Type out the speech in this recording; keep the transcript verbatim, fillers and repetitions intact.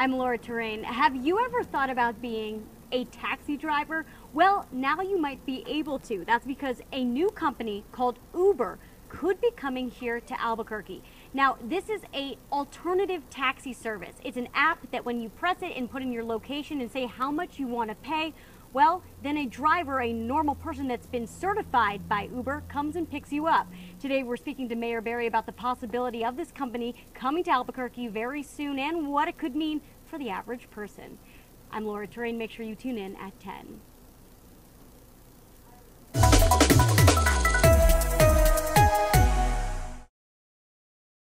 I'm Laura Terrain. Have you ever thought about being a taxi driver? Well, now you might be able to. That's because a new company called Uber could be coming here to Albuquerque. Now, this is a alternative taxi service. It's an app that when you press it and put in your location and say how much you want to pay, well, then a driver, a normal person that's been certified by Uber, comes and picks you up. Today, we're speaking to Mayor Barry about the possibility of this company coming to Albuquerque very soon and what it could mean for the average person. I'm Laura Terrain. Make sure you tune in at ten.